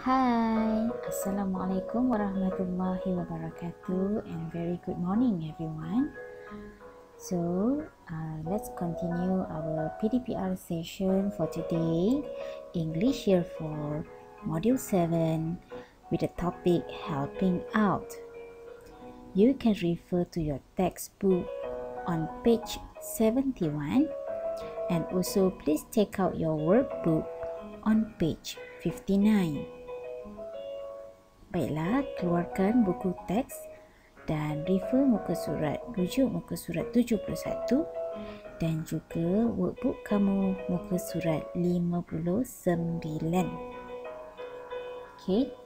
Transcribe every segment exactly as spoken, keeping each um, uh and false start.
Hai, Assalamualaikum warahmatullahi wabarakatuh, and very good morning everyone. So uh, let's continue our P D P R session for today, English Year four, Module seven, with the topic Helping Out. You can refer to your textbook on page seventy-one, and also please take out your workbook on page fifty-nine. Baiklah, keluarkan buku teks dan refer muka surat, rujuk muka surat tujuh puluh satu dan juga workbook kamu muka surat lima puluh sembilan. Okay.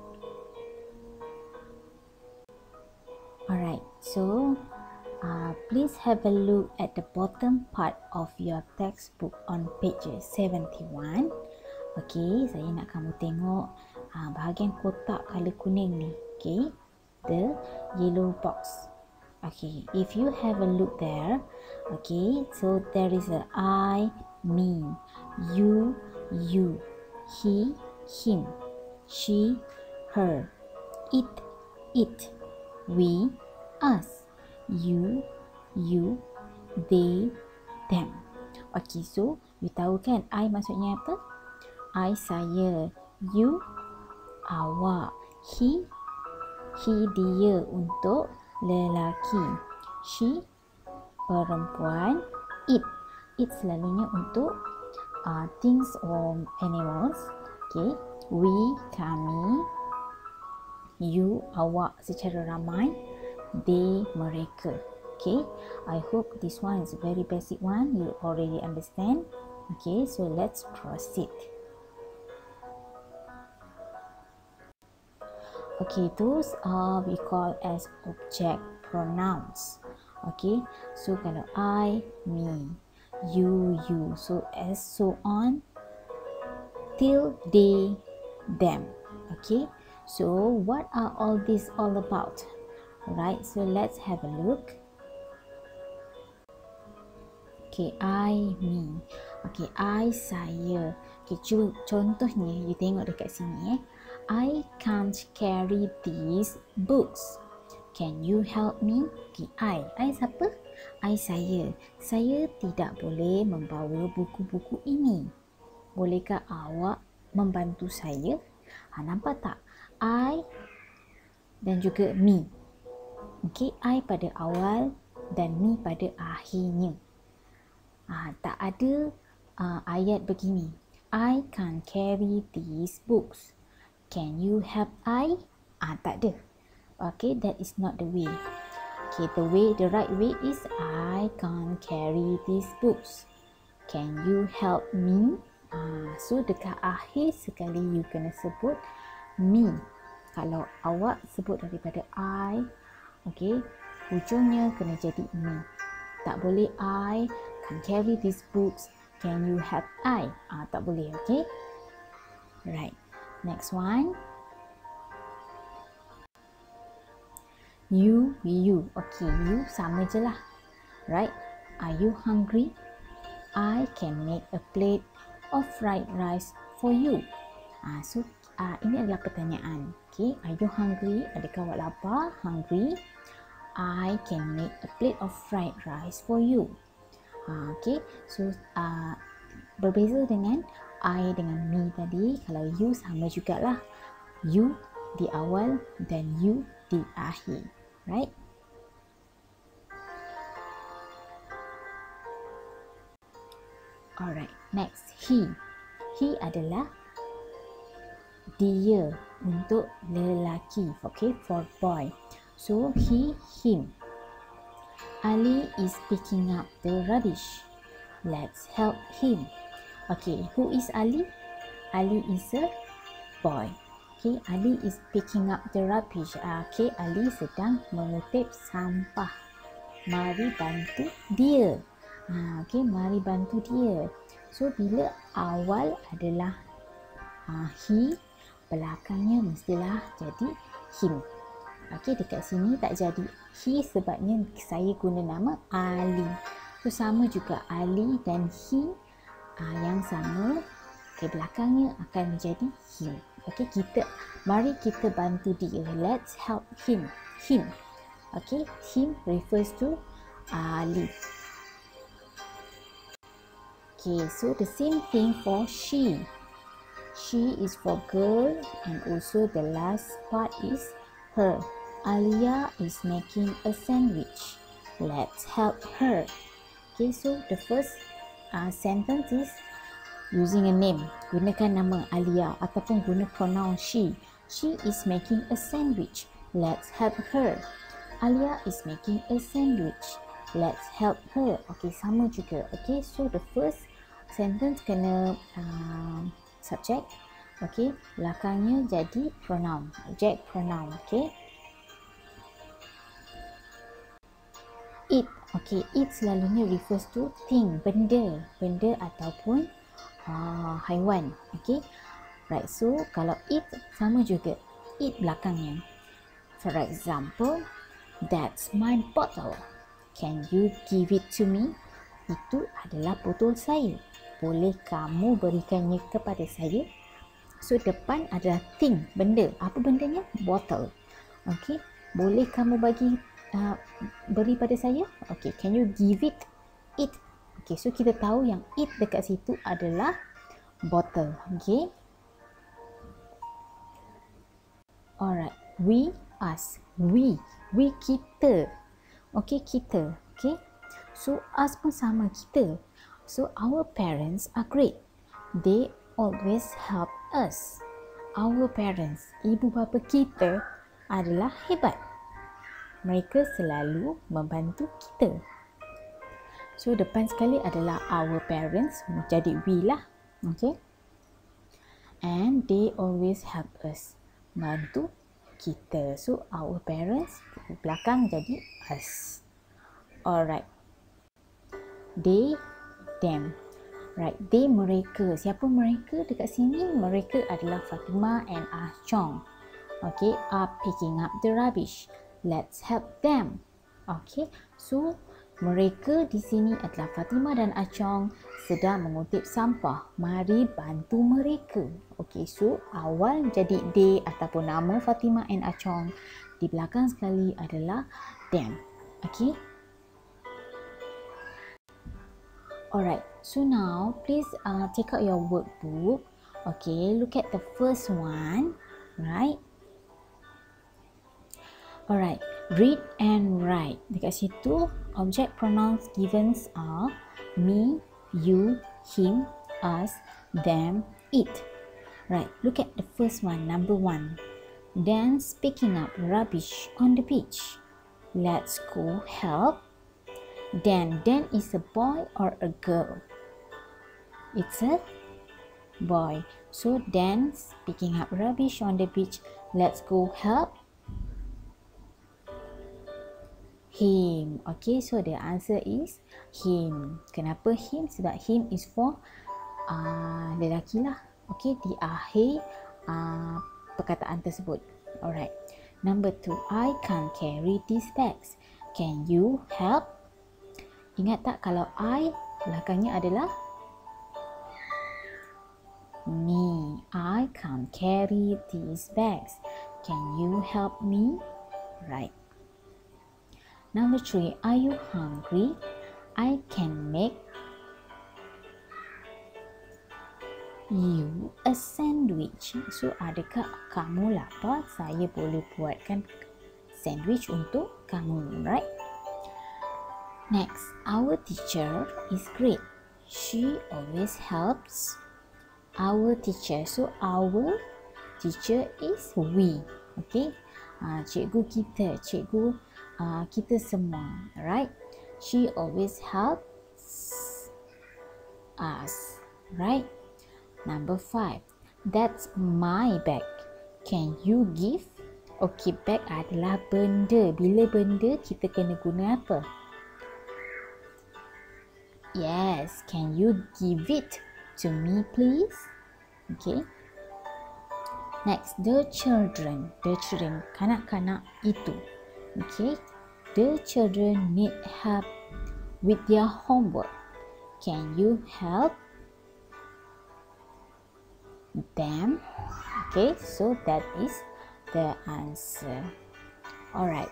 Alright, so uh, please have a look at the bottom part of your textbook on page seventy-one. Okay, saya nak kamu tengok uh, bahagian kotak color kuning ni. Okay, the yellow box. Okay, if you have a look there, okay, so there is a I, me, you, you, he, him, she, her, it, it, we, us, you, you, they, them. Okay, so you tahu kan I maksudnya apa? I, saya, you, awak, he, he, dia untuk lelaki, she, perempuan, it, it selalunya untuk uh, things or animals. Okay, we, kami, you, awak secara ramai, they, mereka. Okay, I hope this one is a very basic one, you already understand. Okay, so let's proceed. Okay, those are we call as object pronouns. Okay, so kalau I, me, you, you, so as so on till they, them. Okay, so what are all this all about? Alright, so let's have a look. Okay, I, me. Okay, I, saya. Okay, contohnya you tengok dekat sini eh. I can't carry these books. Can you help me? Okay, I. I siapa? I, saya. Saya tidak boleh membawa buku-buku ini. Bolehkah awak membantu saya? Ha, nampak tak? I dan juga me. Okay, I pada awal dan me pada akhirnya. Ha, tak ada uh, ayat begini. I can't carry these books. Can you help I? Ah, tak ada. Okay, that is not the way. Okay, the way, the right way is I can't carry these books. Can you help me? Ah, so dekat akhir sekali you kena sebut me. Kalau awak sebut daripada I, okay, hujungnya kena jadi me. Tak boleh I can't carry these books. Can you help I? Ah, tak boleh, okay? Right. Next one. You, you. Okay, you sama je lah. Right? Are you hungry? I can make a plate of fried rice for you. Ah, so, ah, ini adalah pertanyaan. Okay, are you hungry? Adakah awak lapar? Hungry? I can make a plate of fried rice for you. Ah, okay, so ah, berbeza dengan I dengan me tadi. Kalau you sama jugalah. You di awal dan you di akhir. Right? Alright, next. He. He adalah dia untuk lelaki. Okay, for boy. So, he, him. Ali is picking up the rubbish. Let's help him. Okay, who is Ali? Ali is a boy. Okay, Ali is picking up the rubbish. Okay, Ali sedang mengutip sampah. Mari bantu dia. Ha, okay, mari bantu dia. So, bila awal adalah uh, he, belakangnya mestilah jadi him. Okay, dekat sini tak jadi he sebabnya saya guna nama Ali. So, sama juga Ali dan he. Ah, yang sama ke belakangnya akan menjadi him. Okay, kita, mari kita bantu dia. Let's help him. Him. Okay, him refers to Ali. Okay, so the same thing for she. She is for girl, and also the last part is her. Alia is making a sandwich. Let's help her. Okay, so the first uh, sentence is using a name. Gunakan nama Alia ataupun guna pronoun she. She is making a sandwich. Let's help her. Alia is making a sandwich. Let's help her. Okay, sama juga. Okay, so the first sentence kena uh, subject. Okay, belakangnya jadi pronoun. Object pronoun. Okay. It. Okay, it selalunya refers to thing, benda. Benda ataupun uh, haiwan. Okay. Right, so kalau it sama juga. It belakangnya. For example, that's my bottle. Can you give it to me? Itu adalah botol saya. Boleh kamu berikannya kepada saya? So, depan adalah thing, benda. Apa bendanya? Bottle. Okay. Boleh kamu bagi uh, beri pada saya? Okay. Can you give it? It. Okay. So, kita tahu yang it dekat situ adalah bottle. Okay. Alright. We, us. We. We, kita. Okay, kita. Okay. So, us pun sama kita. So, our parents are great. They always help us. Our parents, ibu bapa kita adalah hebat. Mereka selalu membantu kita. So, depan sekali adalah our parents. Jadi, we lah. Okay. And they always help us. Bantu kita. So, our parents, belakang jadi us. Alright. They, them. Right, they, mereka. Siapa mereka dekat sini? Mereka adalah Fatimah and Ah Chong. Okay, are picking up the rubbish. Let's help them. Okay, so mereka di sini adalah Fatimah dan Ah Chong sedang mengutip sampah. Mari bantu mereka. Okay, so awal jadi they ataupun nama Fatimah and Ah Chong. Di belakang sekali adalah them. Okay. Alright, so now please uh, take out your workbook. Okay, look at the first one, right? Alright, read and write. Dekat situ, object pronouns given are me, you, him, us, them, it. Right, look at the first one, number one. Dan's picking up rubbish on the beach. Let's go help. Dan. Dan is a boy or a girl? It's a boy. So, Dan's picking up rubbish on the beach. Let's go help him. Okay, so the answer is him. Kenapa him? Sebab him is for uh, lelaki lah. Okay, di akhir uh, perkataan tersebut. Alright. Number two, I can't carry these bags. Can you help? Ingat tak kalau I belakangnya adalah me. I can't carry these bags. Can you help me? Right. Number three, are you hungry? I can make you a sandwich. So, adakah kamu lapar? Saya boleh buatkan sandwich untuk kamu, right? Next, our teacher is great. She always helps our teacher. So, our teacher is we. Okay. Uh, cikgu kita. Cikgu uh, kita semua. Right. She always helps us. Right. Number five. That's my bag. Can you give? Okay, bag adalah benda. Bila benda, kita kena guna apa? Yes, can you give it to me, please? Okay. Next, the children. The children, kanak-kanak itu. Okay. The children need help with their homework. Can you help them. Okay, so that is the answer. Alright.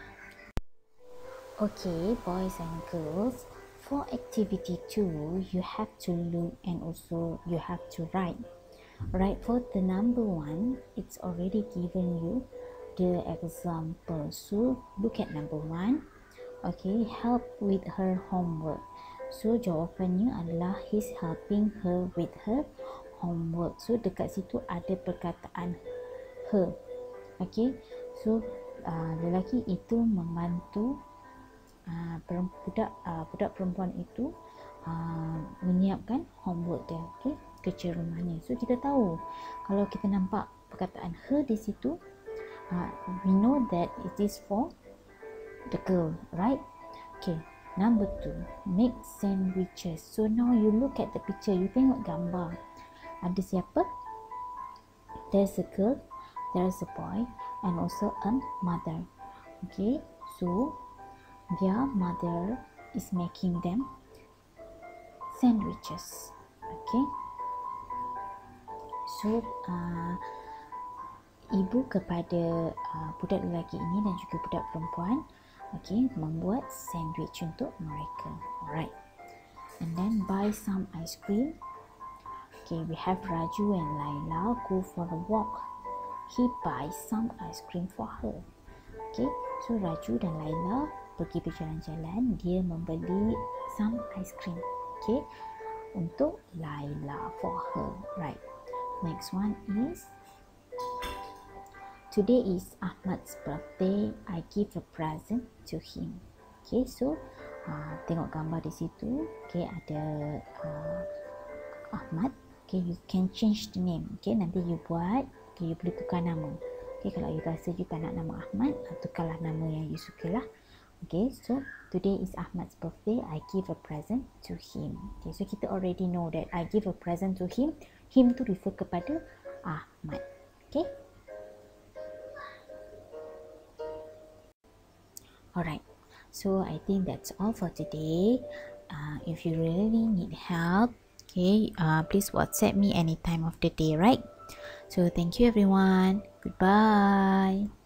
Okay, boys and girls, for activity two, you have to look and also you have to write. Right, for the number one, it's already given you the example. So look at number one. Okay, help with her homework. So jawapannya adalah he's helping her with her homework. So dekat situ ada perkataan her. Okay, so uh, lelaki itu membantu uh, budak uh, budak perempuan itu uh, menyiapkan homework dia. Okay, kerja rumahnya. So kita tahu kalau kita nampak perkataan her di situ, uh, we know that it is for the girl, right? Okay, number two, make sandwiches. So now you look at the picture, you tengok gambar. Ada siapa? There's a girl, there's a boy, and also a mother. Okay, so their mother is making them sandwiches. Okay, so uh, ibu kepada uh, budak lelaki ini dan juga budak perempuan, okay, membuat sandwich untuk mereka. Alright, and then buy some ice cream. Okay, we have Raju and Laila go for a walk. He buys some ice cream for her. Okay, so Raju dan Laila pergi berjalan-jalan, dia membeli some ice cream. Okay, untuk Laila, for her. Right, next one is, today is Ahmad's birthday. I give a present to him. Okay, so uh, tengok gambar di situ. Okay, ada uh, Ahmad. Okay, you can change the name. Okay, nanti you buat. Okay, you boleh tukar nama. Okay, kalau you rasa you tak nak nama Ahmad, tukarlah nama yang you suka lah. Okay, so today is Ahmad's birthday. I give a present to him. Okay, so kita already know that I give a present to him. Him tu refer kepada Ahmad. Okay. Alright, so I think that's all for today. Uh, if you really need help, okay, uh, please WhatsApp me any time of the day, right? So thank you everyone. Goodbye.